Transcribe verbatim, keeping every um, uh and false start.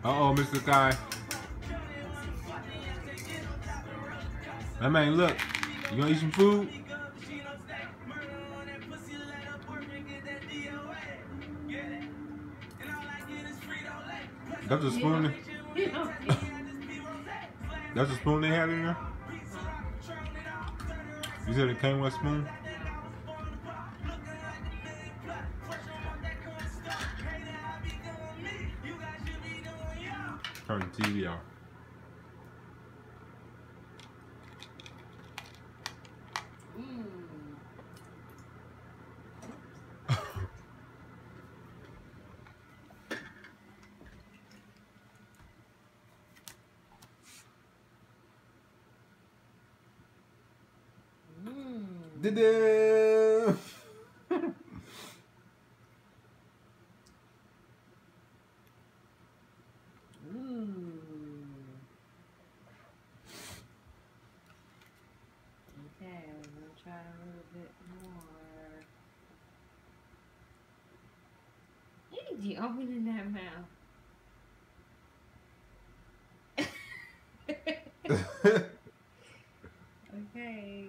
Uh-oh, Mister Guy. That man, look. You gonna eat some food? That's a spoon. That's a spoon they had in there? You said it came with a spoon? Turn the T V off. Did it? Okay, I'm gonna try a little bit more. What did you open in that mouth? Okay.